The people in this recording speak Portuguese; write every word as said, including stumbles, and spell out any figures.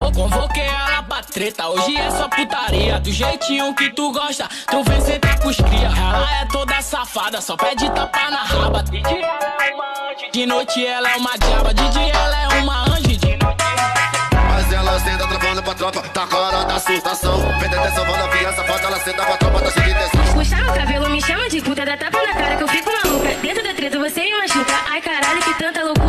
Convoquei ela pra treta, hoje é só putaria. Do jeitinho que tu gosta, tu vem sentar pros cria. Ela é toda safada, só pede tapa na raba. De dia ela é uma anjo, de noite ela é uma diaba. De dia ela é uma anjo, de noite mas ela senta travando pra tropa, tá com a hora da assustação. Vem atenção, vando a fiança, foda, ela senta pra tropa, tá cheio de tensão. Puxar o cabelo me chama de puta, dá tapa na cara que eu fico maluca. Dentro da treta você me machuca, ai caralho que tanta loucura.